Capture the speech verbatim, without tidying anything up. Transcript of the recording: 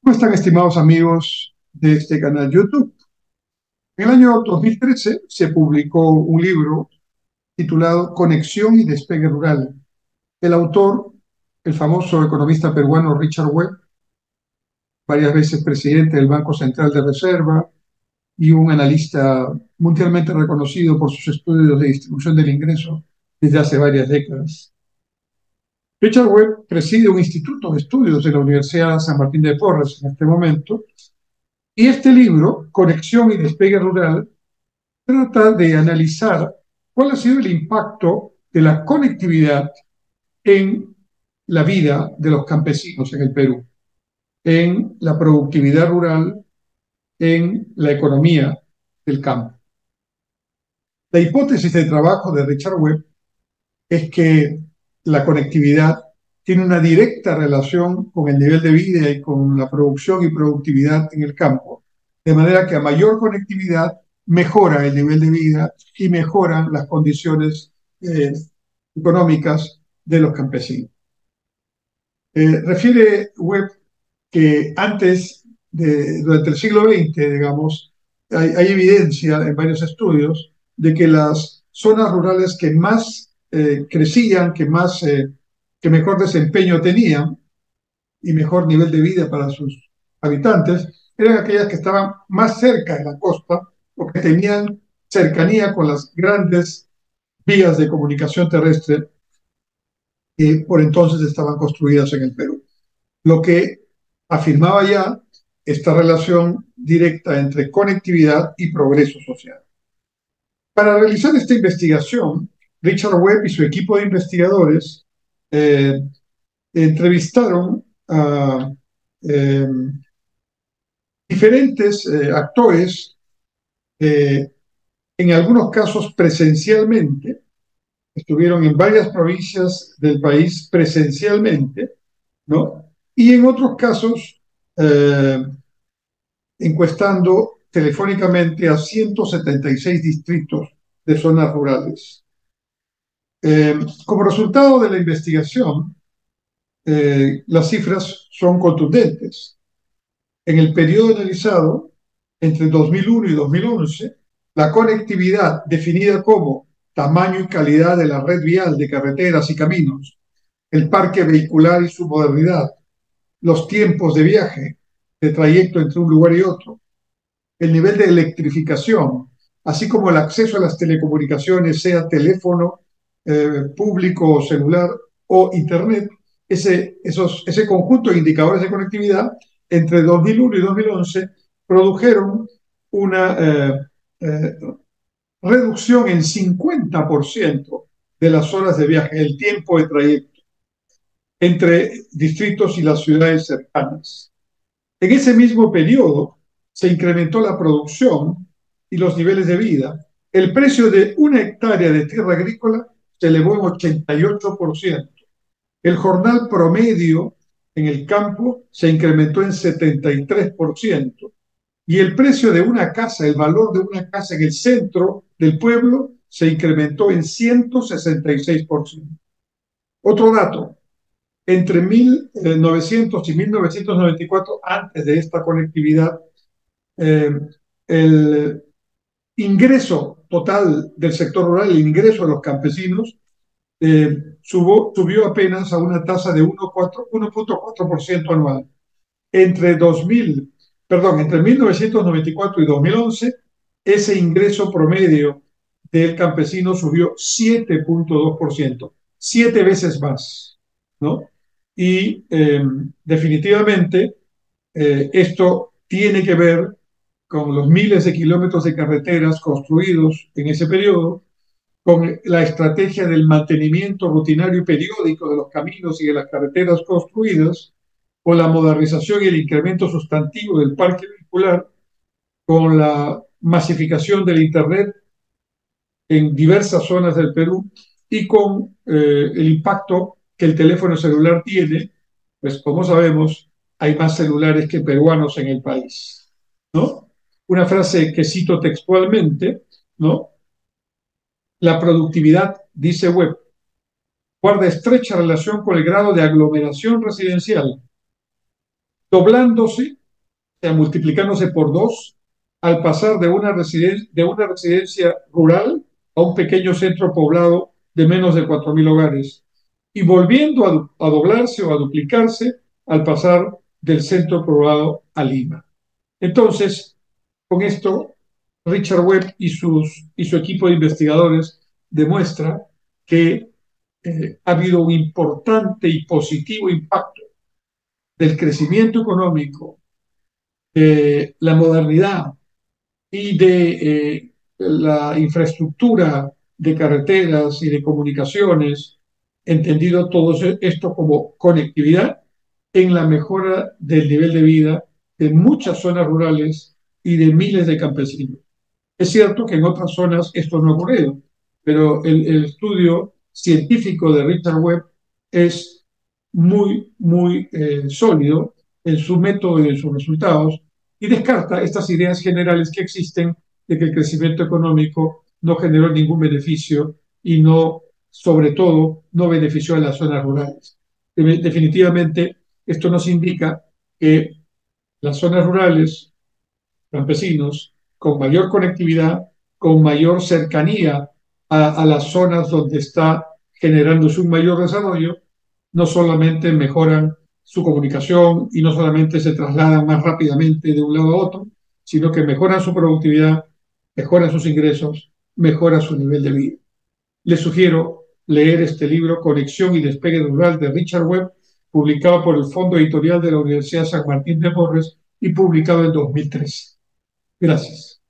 ¿Cómo están, estimados amigos de este canal YouTube? En el año dos mil trece se publicó un libro titulado Conexión y despegue rural. El autor, el famoso economista peruano Richard Webb, varias veces presidente del Banco Central de Reserva y un analista mundialmente reconocido por sus estudios de distribución del ingreso desde hace varias décadas. Richard Webb preside un instituto de estudios de la Universidad San Martín de Porres en este momento, y este libro, Conexión y despegue rural, trata de analizar cuál ha sido el impacto de la conectividad en la vida de los campesinos en el Perú, en la productividad rural, en la economía del campo. La hipótesis de trabajo de Richard Webb es que la conectividad tiene una directa relación con el nivel de vida y con la producción y productividad en el campo, de manera que a mayor conectividad mejora el nivel de vida y mejoran las condiciones eh, económicas de los campesinos. Eh, refiere Webb que antes, de, durante el siglo veinte, digamos, hay, hay evidencia en varios estudios de que las zonas rurales que más eh, crecían, que más, eh, que mejor desempeño tenían y mejor nivel de vida para sus habitantes, eran aquellas que estaban más cerca de la costa o que tenían cercanía con las grandes vías de comunicación terrestre que por entonces estaban construidas en el Perú, lo que afirmaba ya esta relación directa entre conectividad y progreso social. Para realizar esta investigación, Richard Webb y su equipo de investigadores eh, entrevistaron a eh, diferentes eh, actores, eh, en algunos casos presencialmente, estuvieron en varias provincias del país presencialmente, ¿no? Y en otros casos, eh, encuestando telefónicamente a ciento setenta y seis distritos de zonas rurales. Eh, como resultado de la investigación, eh, las cifras son contundentes. En el periodo analizado, entre dos mil uno y dos mil once, la conectividad definida como tamaño y calidad de la red vial de carreteras y caminos, el parque vehicular y su modernidad, los tiempos de viaje, de trayecto entre un lugar y otro, el nivel de electrificación, así como el acceso a las telecomunicaciones, sea teléfono eh, público o celular o Internet, ese, esos, ese conjunto de indicadores de conectividad entre dos mil uno y dos mil once produjeron una eh, eh, reducción en cincuenta por ciento de las horas de viaje, el tiempo de trayecto entre distritos y las ciudades cercanas. En ese mismo periodo se incrementó la producción y los niveles de vida. El precio de una hectárea de tierra agrícola se elevó en ochenta y ocho por ciento. El jornal promedio en el campo se incrementó en setenta y tres por ciento. Y el precio de una casa, el valor de una casa en el centro del pueblo, se incrementó en ciento sesenta y seis por ciento. Otro dato, entre mil novecientos y mil novecientos noventa y cuatro, antes de esta conectividad, eh, el ingreso total del sector rural, el ingreso de los campesinos, eh, subo, subió apenas a una tasa de uno punto cuatro por ciento anual. Entre dos mil, perdón, entre mil novecientos noventa y cuatro y dos mil once, ese ingreso promedio del campesino subió siete punto dos por ciento, siete veces más, ¿no? Y eh, definitivamente eh, esto tiene que ver con los miles de kilómetros de carreteras construidos en ese periodo, con la estrategia del mantenimiento rutinario y periódico de los caminos y de las carreteras construidas, con la modernización y el incremento sustantivo del parque vehicular, con la masificación del Internet en diversas zonas del Perú y con eh, el impacto que el teléfono celular tiene, pues como sabemos, hay más celulares que peruanos en el país, ¿no? Una frase que cito textualmente, ¿no? La productividad, dice Webb, guarda estrecha relación con el grado de aglomeración residencial. doblándose, o sea, multiplicándose por dos, al pasar de una, residen de una residencia rural a un pequeño centro poblado de menos de cuatro mil hogares, y volviendo a, a doblarse o a duplicarse al pasar del centro poblado a Lima. Entonces, con esto, Richard Webb y, sus, y su equipo de investigadores demuestra que eh, ha habido un importante y positivo impacto del crecimiento económico, de la modernidad y de eh, la infraestructura de carreteras y de comunicaciones, entendido todo esto como conectividad en la mejora del nivel de vida de muchas zonas rurales y de miles de campesinos. Es cierto que en otras zonas esto no ha ocurrido, pero el, el estudio científico de Richard Webb es muy, muy eh, sólido en su método y en sus resultados y descarta estas ideas generales que existen de que el crecimiento económico no generó ningún beneficio y no, sobre todo, no benefició a las zonas rurales. Definitivamente, esto nos indica que las zonas rurales, campesinos, con mayor conectividad, con mayor cercanía a, a las zonas donde está generándose un mayor desarrollo, no solamente mejoran su comunicación y no solamente se trasladan más rápidamente de un lado a otro, sino que mejoran su productividad, mejoran sus ingresos, mejoran su nivel de vida. Les sugiero leer este libro, Conexión y Despegue Rural, de Richard Webb, publicado por el Fondo Editorial de la Universidad San Martín de Porres y publicado en dos mil trece. Gracias.